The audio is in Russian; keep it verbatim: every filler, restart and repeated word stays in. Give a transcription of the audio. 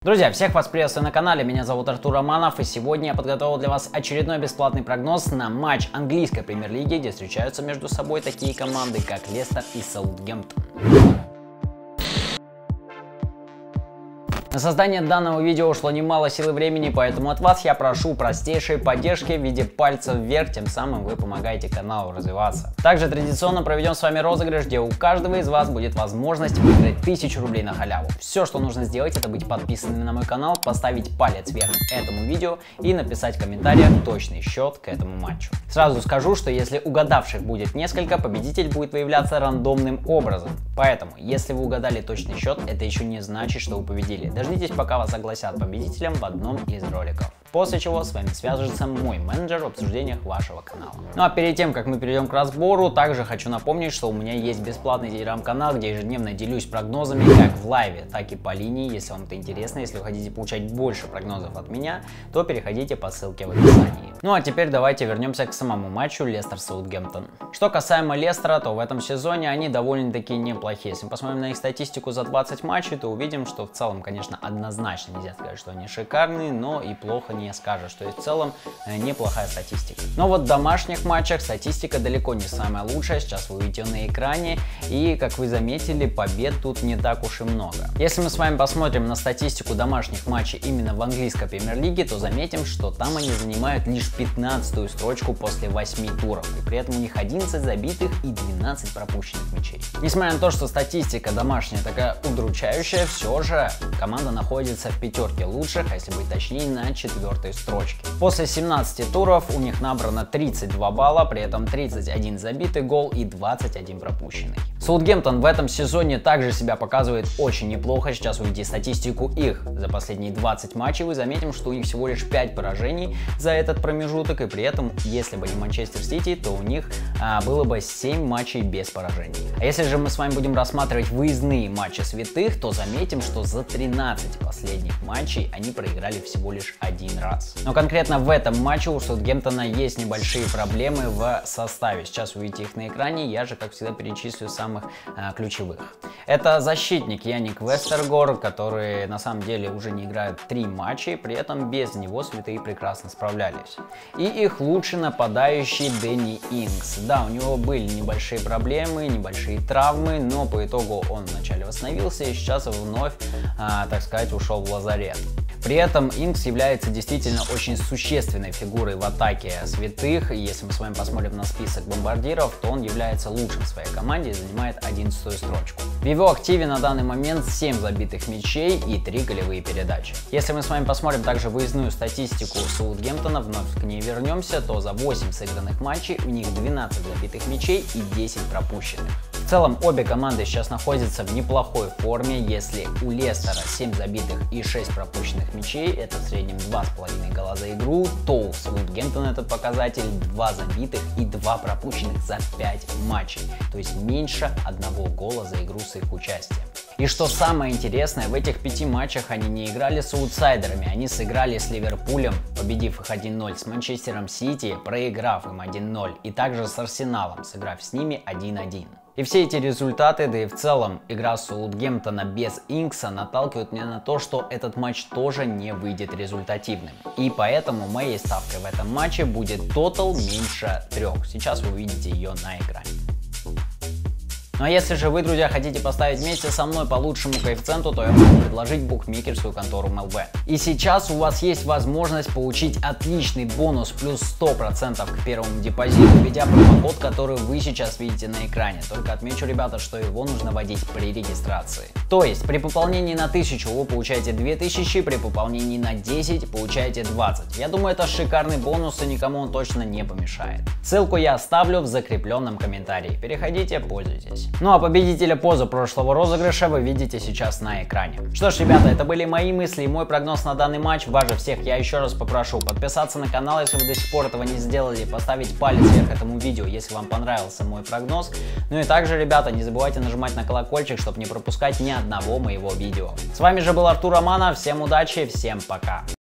Друзья, всех вас приветствую на канале, меня зовут Артур Романов, и сегодня я подготовил для вас очередной бесплатный прогноз на матч английской премьер-лиги, где встречаются между собой такие команды, как Лестер и Саутгемптон. На создание данного видео ушло немало сил и времени, поэтому от вас я прошу простейшей поддержки в виде пальца вверх, тем самым вы помогаете каналу развиваться. Также традиционно проведем с вами розыгрыш, где у каждого из вас будет возможность выиграть тысячу рублей на халяву. Все, что нужно сделать, это быть подписанным на мой канал, поставить палец вверх этому видео и написать в комментариях точный счет к этому матчу. Сразу скажу, что если угадавших будет несколько, победитель будет выявляться рандомным образом. Поэтому, если вы угадали точный счет, это еще не значит, что вы победили. Дождитесь, пока вас огласят победителем в одном из роликов. После чего с вами свяжется мой менеджер в обсуждениях вашего канала. Ну а перед тем, как мы перейдем к разбору, также хочу напомнить, что у меня есть бесплатный телеграм-канал, где ежедневно делюсь прогнозами как в лайве, так и по линии. Если вам это интересно, если вы хотите получать больше прогнозов от меня, то переходите по ссылке в описании. Ну а теперь давайте вернемся к самому матчу Лестер-Саутгемптон. Что касаемо Лестера, то в этом сезоне они довольно-таки неплохие. Если мы посмотрим на их статистику за двадцать матчей, то увидим, что в целом, конечно, однозначно нельзя сказать, что они шикарные, но и плохо не скажешь, что есть в целом неплохая статистика. Но вот в домашних матчах статистика далеко не самая лучшая, сейчас вы увидите на экране, и как вы заметили, побед тут не так уж и много. Если мы с вами посмотрим на статистику домашних матчей именно в английской премьер-лиге, то заметим, что там они занимают лишь пятнадцатую строчку после восьми туров, и при этом у них одиннадцать забитых и двенадцать пропущенных мячей. Несмотря на то, что статистика домашняя такая удручающая, все же команда находится в пятерке лучших, а если быть точнее, на четвертой строчке. После семнадцати туров у них набрано тридцать два балла, при этом тридцать один забитый гол и двадцать один пропущенный. Саутгемптон в этом сезоне также себя показывает очень неплохо. Сейчас увидите статистику их за последние двадцать матчей, вы заметим, что у них всего лишь пять поражений за этот промежуток, и при этом, если бы не Манчестер Сити, то у них а, было бы семь матчей без поражений. А если же мы с вами будем рассматривать выездные матчи святых, то заметим, что за тринадцать последних матчей они проиграли всего лишь один раз. Но конкретно в этом матче у Саутгемптона есть небольшие проблемы в составе. Сейчас вы увидите их на экране, я же, как всегда, перечислю самых а, ключевых. Это защитник Яник Вестергор, который на самом деле уже не играет три матча, при этом без него святые прекрасно справлялись. И их лучший нападающий Дэнни Инкс. Да, у него были небольшие проблемы, небольшие травмы, но по итогу он вначале восстановился и сейчас вновь, а, так сказать, ушел в лазарет. При этом Инкс является действительно очень существенной фигурой в атаке святых, и если мы с вами посмотрим на список бомбардиров, то он является лучшим в своей команде и занимает одиннадцатую строчку. В его активе на данный момент семь забитых мячей и три голевые передачи. Если мы с вами посмотрим также выездную статистику Саутгемптона, вновь к ней вернемся, то за восемь сыгранных матчей у них двенадцать забитых мячей и десять пропущенных. В целом обе команды сейчас находятся в неплохой форме. Если у Лестера семь забитых и шесть пропущенных мячей, это в среднем два с половиной гола за игру, то у Саутгемптона этот показатель два забитых и два пропущенных за пять матчей, то есть меньше одного гола за игру с их участием. И что самое интересное, в этих пяти матчах они не играли с аутсайдерами, они сыграли с Ливерпулем, победив их один ноль, с Манчестером Сити, проиграв им один ноль, и также с Арсеналом, сыграв с ними один один. И все эти результаты, да и в целом игра Саутгемптона без Инкса наталкивают меня на то, что этот матч тоже не выйдет результативным. И поэтому моей ставкой в этом матче будет тотал меньше трех. Сейчас вы увидите ее на экране. Ну а если же вы, друзья, хотите поставить вместе со мной по лучшему коэффициенту, то я могу предложить букмекерскую контору эм эл бэ. И сейчас у вас есть возможность получить отличный бонус плюс сто процентов к первому депозиту, введя промокод, который вы сейчас видите на экране. Только отмечу, ребята, что его нужно вводить при регистрации. То есть при пополнении на тысячу вы получаете две тысячи, при пополнении на десять получаете двадцать. Я думаю, это шикарный бонус, и никому он точно не помешает. Ссылку я оставлю в закрепленном комментарии. Переходите, пользуйтесь. Ну а победителя позапрошлого розыгрыша вы видите сейчас на экране. Что ж, ребята, это были мои мысли и мой прогноз на данный матч. Вас же всех я еще раз попрошу подписаться на канал, если вы до сих пор этого не сделали, поставить палец вверх этому видео, если вам понравился мой прогноз. Ну и также, ребята, не забывайте нажимать на колокольчик, чтобы не пропускать ни одного моего видео. С вами же был Артур Романов, всем удачи, всем пока.